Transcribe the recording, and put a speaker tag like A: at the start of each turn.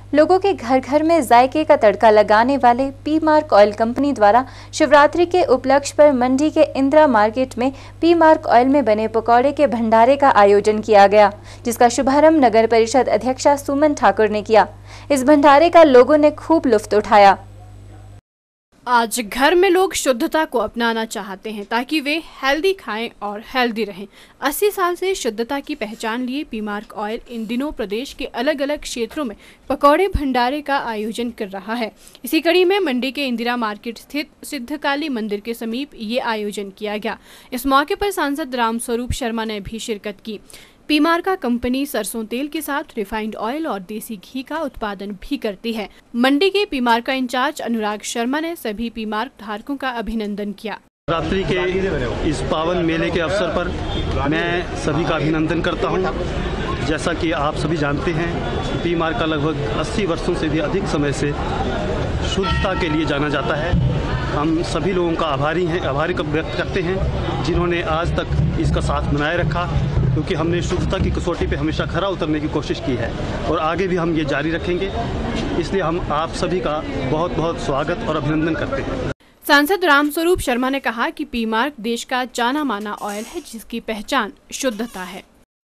A: लोगों के घर घर में जायके का तड़का लगाने वाले पी मार्क ऑयल कंपनी द्वारा शिवरात्रि के उपलक्ष्य पर मंडी के इंदिरा मार्केट में पी मार्क ऑयल में बने पकौड़े के भंडारे का आयोजन किया गया, जिसका शुभारंभ नगर परिषद अध्यक्षा सुमन ठाकुर ने किया। इस भंडारे का लोगों ने खूब लुत्फ उठाया।
B: आज घर में लोग शुद्धता को अपनाना चाहते हैं ताकि वे हेल्दी खाएं और हेल्दी रहें। 80 साल से शुद्धता की पहचान लिए पी मार्क ऑयल इन दिनों प्रदेश के अलग अलग क्षेत्रों में पकौड़े भंडारे का आयोजन कर रहा है। इसी कड़ी में मंडी के इंदिरा मार्केट स्थित सिद्धकाली मंदिर के समीप ये आयोजन किया गया। इस मौके पर सांसद रामस्वरूप शर्मा ने भी शिरकत की। पी मार्क कंपनी सरसों तेल के साथ रिफाइंड ऑयल और देसी घी का उत्पादन भी करती है। मंडी के P mark incharge Anurag Sharma ने सभी पी मार्क धारकों का अभिनंदन किया।
C: शिवरात्रि के इस पावन मेले के अवसर पर मैं सभी का अभिनंदन करता हूं। जैसा कि आप सभी जानते हैं, पी मार्क का लगभग 80 वर्षों से भी अधिक समय से शुद्धता के लिए जाना जाता है। हम सभी लोगों का आभारी व्यक्त करते हैं जिन्होंने आज तक इसका साथ बनाए रखा, क्योंकि हमने शुद्धता की कसौटी पे हमेशा खरा उतरने की कोशिश की है और आगे भी हम ये जारी रखेंगे। इसलिए हम आप सभी का बहुत बहुत स्वागत और अभिनंदन करते हैं।
B: सांसद रामस्वरूप शर्मा ने कहा कि पी मार्क देश का जाना माना ऑयल है जिसकी पहचान शुद्धता है।